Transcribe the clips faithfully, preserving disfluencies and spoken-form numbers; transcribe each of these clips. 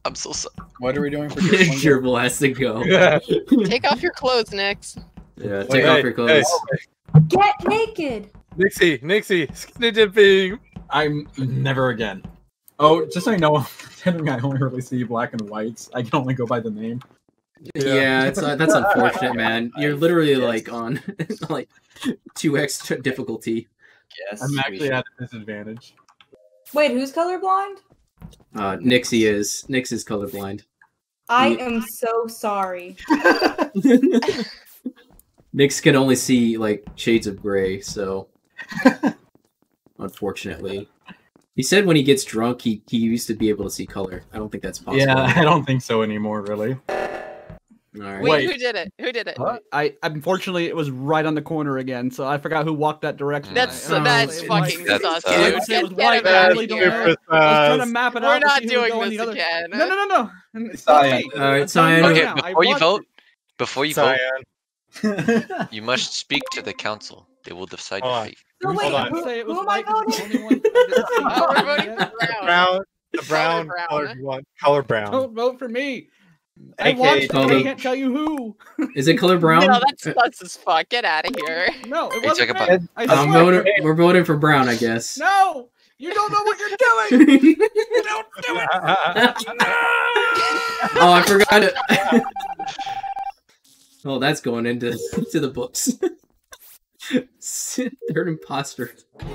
I'm so sorry. What are we doing for Gerbil has to go. Yeah. Take off your clothes, Nix. Yeah, take Wait, off hey, your clothes. hey. Get naked. Nixie, Nixie, skinny dipping. I'm never again. Oh, just so you know, considering I only really see black and whites, I can only go by the name. Yeah, yeah it's uh, that's unfortunate, man. You're literally yes. like on like two x difficulty. Yes, I'm actually at a disadvantage. Wait, who's colorblind? Uh, Nixie is. Nix is colorblind. I he... am so sorry. Nix can only see like shades of gray, so unfortunately. He said when he gets drunk, he, he used to be able to see color. I don't think that's possible. Yeah, I don't think so anymore, really. All right. Wait, Wait, who did it? Who did it? What? I unfortunately it was right on the corner again, so I forgot who walked that direction. That's I, that's it, fucking it, sus, it, dude. it, Get, was get white, him I out really of don't here. know. I was trying to map it We're out. not to see who was doing going this the other... again. No, no, no, no. It's Cyan. not me. All right, Cyan. Okay, now. before you want... vote, before you Cyan. vote, you must speak to the council. They will decide your fate. So wait, on. who, Say it was who am I white 'cause it's the voting? only one I didn't see. Oh, we're voting for Brown. Brown, the brown, Color brown. colored one, color brown. Don't vote for me. I A K A watched it, but I Color- can't tell you who. Is it color brown? No, that's sus as fuck. Get out of here. No, it Hey, wasn't check me. about- I I'm swear. voting, we're voting for brown, I guess. No, you don't know what you're doing. You don't do it. Oh, I forgot it. Oh, that's going into to the books. Third imposter.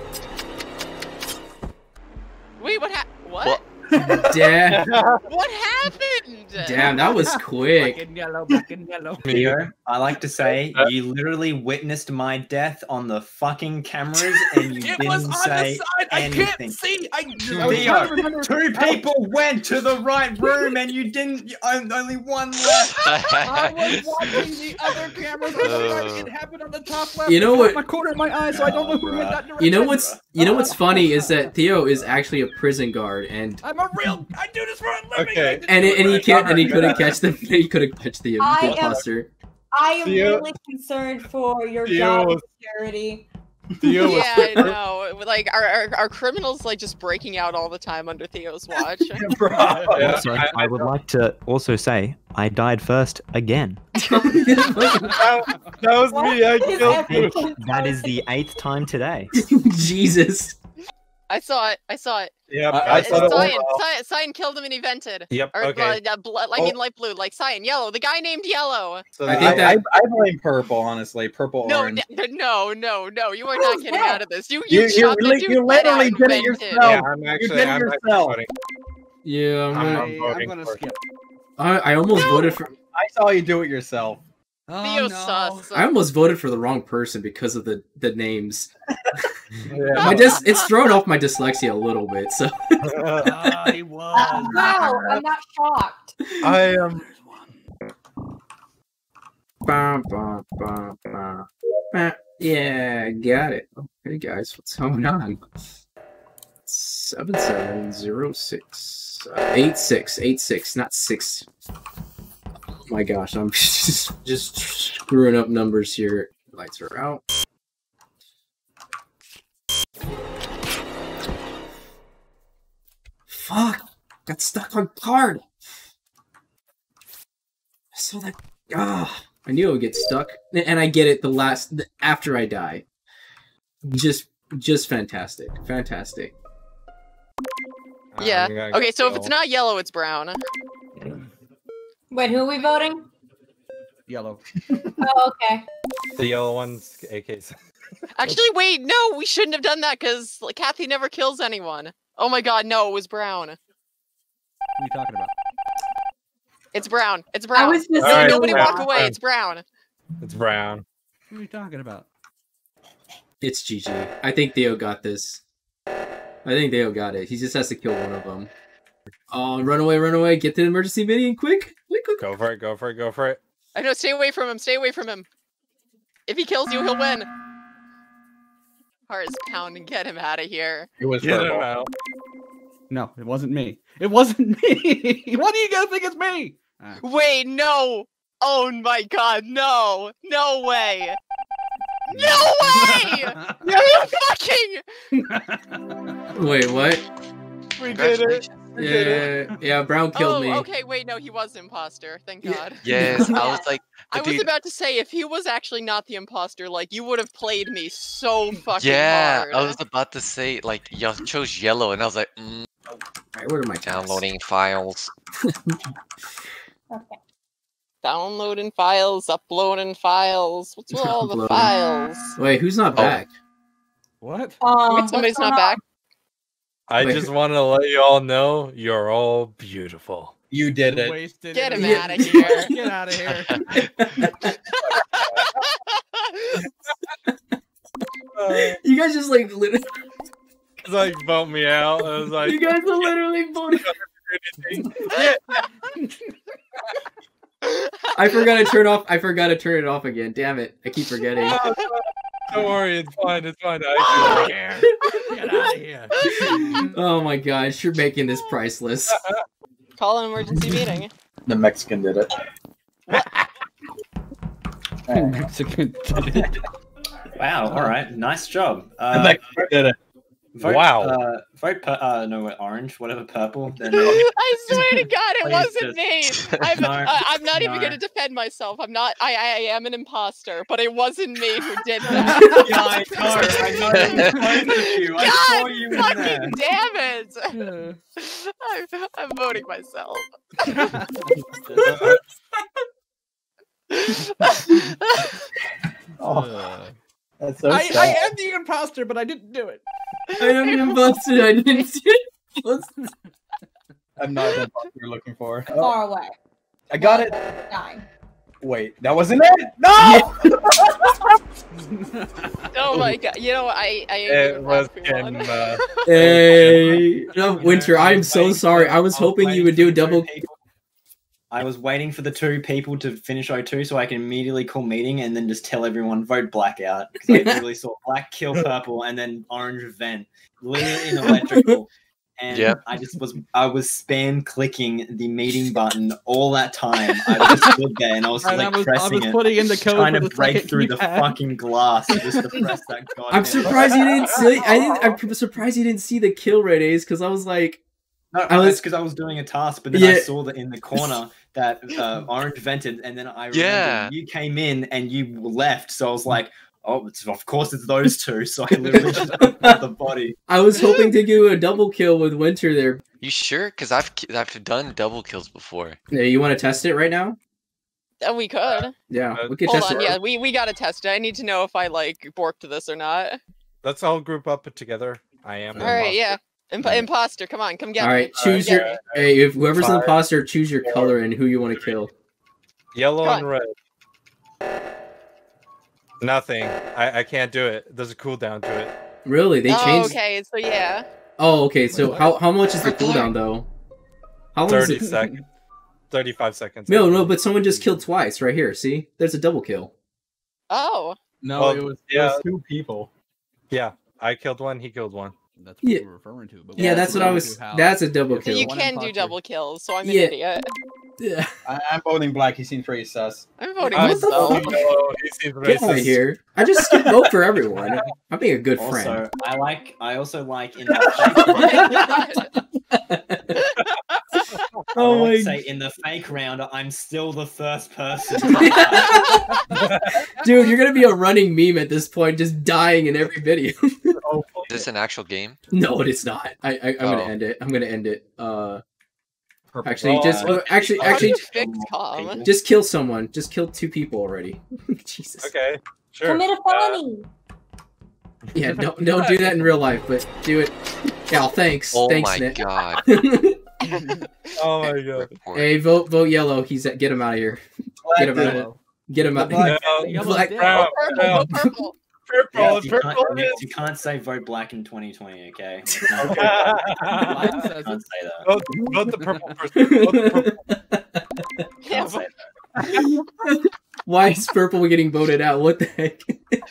Wait, what happened? What? What? Damn. What happened? Damn, that was quick. Black and yellow, black and yellow. Theo, I like to say you literally witnessed my death on the fucking cameras and you It didn't was on say the side. I anything. can't see. I, just, I was Theo, trying to remember. two people went to the right room and you didn't. You, only one left. I was watching the other cameras. Uh, It happened on the top left. You know I what- got My corner of my eye, so I don't know who went that direction. You know what's you know what's funny is that Theo is actually a prison guard, and I'm a real. I do this for a living. Okay. I didn't and do it, and he right. can't and he couldn't catch the he couldn't catch the, the I am- imposter. I am Theo- really concerned for your Theo job was- security. Theo was Yeah, I know. Like, are, are are criminals like just breaking out all the time under Theo's watch? Yeah, Also, I- I would like to also say I died first again. that, that was me. I Is killed you. everyone That is the eighth time today. Jesus. I saw it. I saw it. Yep, I- I, I saw saw that it. one. Cyan, Cyan, Cyan killed him and he vented. Yep. Or Okay. uh, bl- I mean light blue, like Cyan, yellow. The guy named Yellow. So I I, think that- I, I blame purple, honestly. Purple, No, orange. n- no, no, no. You are Who's not getting that? out of this. You You- you, you chopped the li- dude's you head out literally and did it vented. yourself. Yeah, I'm actually. did it I'm actually yourself. voting. Yeah, I'm I'm gonna, not I, I'm voting gonna for it. skip. I, I almost voted for I saw you do it yourself. Oh, Theo no. sus. I almost voted for the wrong person because of the the names. Yeah. I just it's thrown off my dyslexia a little bit. So I was. Wow, I'm not shocked. I am. Bah, bah, bah, bah. Bah. Yeah, got it. Okay, guys, what's going on? Seven seven zero six uh, eight six eight six, not six. Oh my gosh, I'm just just screwing up numbers here. Lights are out. Fuck! Got stuck on card. I saw that. Ah, I knew it would get stuck, and I get it. The last the, after I die, just just fantastic, fantastic. Yeah. I'm gonna Okay, so if go. it's not yellow, it's brown. Wait, who are we voting? Yellow. Oh, okay. The yellow one's A Ks. Actually, wait, no, we shouldn't have done that because like, Kathy never kills anyone. Oh my god, no, it was brown. What are you talking about? It's brown. It's I brown. was just All right, Nobody brown. walk away. It's brown. It's brown. What are you talking about? It's G G. I think Theo got this. I think Theo got it. He just has to kill one of them. Oh, run away, run away! Get to the emergency mini, quick, quick, quick! Go for it. Go for it. Go for it. I know. Stay away from him. Stay away from him. If he kills you, he'll win. Heart is pounding. Get him out of here. It was Get him purple. out. No, it wasn't me. It wasn't me. What do you guys think it's me? Ah. Wait, no. Oh my god, no. No way. No way! Are you fucking? Wait, what? We did it. Congratulations. Yeah, yeah. Brown killed oh, me. okay. Wait, no, he was an imposter. Thank God. Yes, I was like, I but was dude, about to say, if he was actually not the imposter, like, you would have played me so fucking yeah, hard. I was about to say, like, y'all chose yellow, and I was like, mm, Alright, where are my tabs? downloading files. Okay. Downloading files, uploading files. What's with all the Uploading. files? Wait, who's not Oh. back? What? Um, Wait, somebody's what's going not back? I Wait. just want to let you all know you're all beautiful. You did it. Wasted Get it. him Yeah. out of here. Get out of here. Uh, You guys just like literally. it's like vote me out. I was like, You guys are literally voting. I forgot to turn off. I forgot to turn it off again. Damn it! I keep forgetting. don't worry, it's fine. It's fine. I Get out of here. Oh my gosh, you're making this priceless. Call an emergency meeting. The Mexican did it. Mexican. Wow. All right. Nice job. The Uh, Mexican did it. vote, Wow. Uh, vote. Pu- uh, no, what, orange. Whatever. Purple. Then. Uh, I swear to God, it Please wasn't me. just- I'm, No, I, I'm not even no. going to defend myself. I'm not. I, I am an imposter, but it wasn't me who did that. yeah, I know. I know. It was both of you. I saw God you in there. fucking damn it! I'm, I'm voting myself. Oh, that's so I, sad. I am the imposter, but I didn't do it. I am even busted. I didn't see it. I'm not the imposter you're looking for. Oh, Far away. I got it. Nine. Wait, that wasn't it. No. Oh my God! You know I I ain't It even was mad for one. in. Uh, Hey, no, Winter. I am so sorry. I was hoping you would do a double. I was waiting for the two people to finish O two so I can immediately call meeting and then just tell everyone vote black out. Because I literally saw black kill purple and then orange vent. Literally in electrical. And Yep. I just was I was spam clicking the meeting button all that time. I just stood there and I was And like I was, I pressing was it. putting in the code Trying for to the break second through the keypad. fucking glass just to press that goddamn I'm surprised you didn't see. I didn't. I'm surprised you didn't see the kill rate A's because I was like, No, I was- that's because I was doing a task, but then I Yeah. saw that in the corner that uh, orange vented, and then I remember Yeah. you came in and you left, so I was like, "Oh, it's, of course it's those two." So I literally just put the body. I was hoping to do a double kill with Winter there. You sure? Because I've ki- I've done double kills before. Yeah, you want to test it right now? Uh, we could. Yeah, Uh, we can Hold test on. it. Yeah, we we gotta test it. I need to know if I like borked this or not. let's all group up together. I am. All right. Yeah. Imp- imposter, come on, come get All me. right, choose Get your. me. Hey, if whoever's an Five, imposter, choose your four, color and who you want to kill. Yellow Come and red. Nothing. I, I can't do it. There's a cooldown to it. Really? They Oh, changed. okay. So yeah. Oh, okay. So how how much is the cooldown though? How long is Thirty it? seconds. Thirty-five seconds. No, no, but someone just killed twice right here. See, there's a double kill. Oh. No, Well, it was it yeah. was two people. Yeah, I killed one. He killed one. That's what Yeah. we're referring to. But Yeah, Yeah, that's what I was. How- That's a double So So kill. you one can do imposter. double kills. So I'm an Yeah. idiot. Yeah. I, I'm voting black. He seems pretty sus. I'm voting I What the myself. fuck? Yellow, he seems Get out of racist. here! I just skip vote for everyone. I'm being a good friend. Also, I like. I also like in the fake. Oh I my! would say in the fake round, I'm still the first person. Dude, you're gonna be a running meme at this point, just dying in every video. Oh, Is this an actual game? No, it is not. I, I I'm gonna Oh. end it. I'm gonna end it. Uh, purple. actually, Oh, just uh, actually, How do actually, you fix calm? just kill someone. Just kill two people already. Jesus. Okay, sure. Commit a Uh, felony. Yeah, don't don't do that in real life, but do it. Yeah, thanks. Oh thanks, my Nick. god. oh my god. Report. Hey, vote vote yellow. He's at, get him out of here. Get him out. Of, get him out. Black. No, Yellow's Black- dead. brown, Purple, brown, go purple. purple, Yeah, you, purple. can't, it Nick, is. you can't say vote black in twenty twenty, okay? Line You says can't it. say that. Vote, vote the purple person. Vote the purple. Yeah, Can't say that. Why is purple getting voted out? What the heck?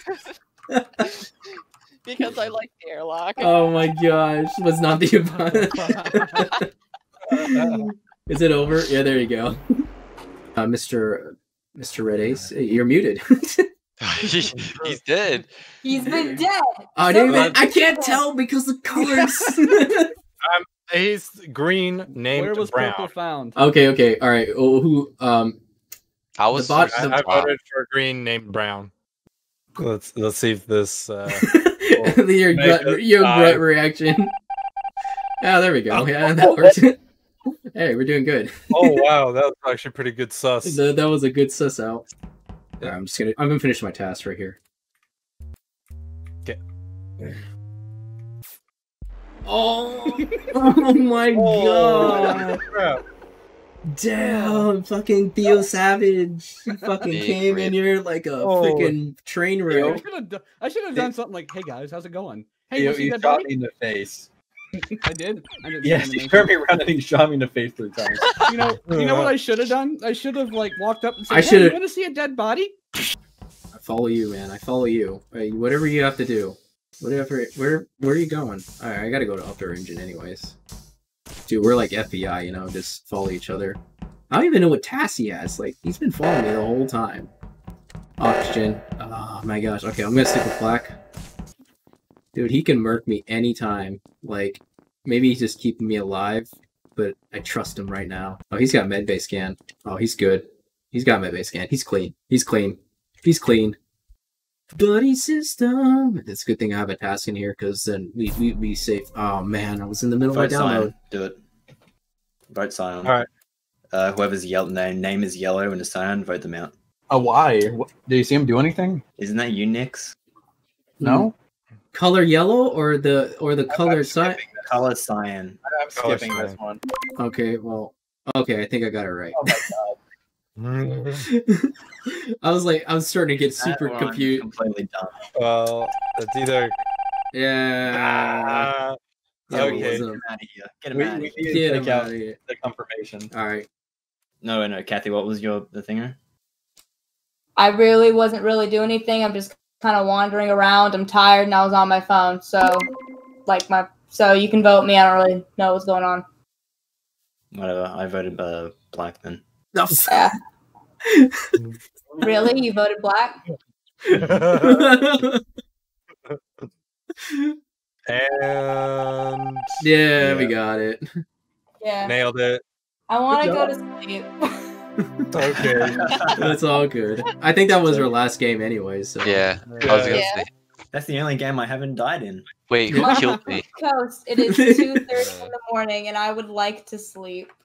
because I like the airlock. Oh my gosh, was not the. Is it over? Yeah, there you go. Uh, Mister Mister Red Ace, you're muted. He- he's dead. He's been dead. Oh, damn it. I can't tell because the colors. he's green named Where was Brown. purple found? Okay, okay, all right. Oh, who? Um, I was. The bot- I, the- I voted for green named Brown. Let's let's see if this. Uh, your make gut, it your five. gut reaction. Yeah, there we go. Yeah, that works. Hey, we're doing good. oh wow, that was actually pretty good sus. That, that was a good suss out. All right, I'm just gonna. I'm gonna finish my task right here. Okay. Oh, oh my god! crap. Damn, fucking Theo Savage. You fucking Big came in rip. here like a Oh. freaking train I wreck. should have. do- I should have done something like, "Hey guys, how's it going? Hey, You, you see you that shot body?" me in the face. I did. I did. Yes, you turned me around and he shot me in the face three times. You know, you know what I should have done? I should have like walked up and said, I "Hey, should've- you want to see a dead body?" I follow you, man. I follow you. Hey, whatever you have to do. Whatever. Where Where are you going? All right, I gotta go to Upper Engine, anyways. Dude, we're like F B I, you know, just follow each other. I don't even know what task he has. Like, he's been following me the whole time. Oxygen. Oh my gosh. Okay, I'm gonna stick with black. Dude, he can murk me anytime. Like, maybe he's just keeping me alive, but I trust him right now. Oh, he's got medbay scan. Oh, he's good. He's got medbay scan. He's clean. He's clean. He's clean. Buddy system. It's a good thing I have a task in here because then we we be safe. Oh man, I was in the middle Vote of my download. Scion. Do it. Vote Scion. All right. Uh, whoever's yellow name name is yellow and a Scion, vote them out. Oh, why? What, do you see him do anything? Isn't that you, Nix? No. Color yellow or the or the color side? Color Cyan. I'm Oh, skipping sorry. this one. Okay, well, okay, I think I got it right. Oh my god. I was like, I was starting to get super That one, confused. Completely dumb. well, it's either. Yeah. Ah, Yeah, it okay. wasn't- Get him out of here. Get him We, out of we here. need Get to him take out out of here. the confirmation. All right. No, no, Kathy, what was your the thinger? I really wasn't really doing anything. I'm just kind of wandering around. I'm tired and I was on my phone. So, like my, so you can vote me. I don't really know what's going on. Whatever. I voted uh, black then. No. Yeah. Really? You voted black? and yeah, we Yeah. got it. Yeah. nailed it. I want to Good go to job. sleep. Okay. That's all good. I think that was our last game anyway. So Yeah, I was gonna Yeah. say. That's the only game I haven't died in. Wait, who Yeah. killed me? Coast, it is two thirty in the morning and I would like to sleep.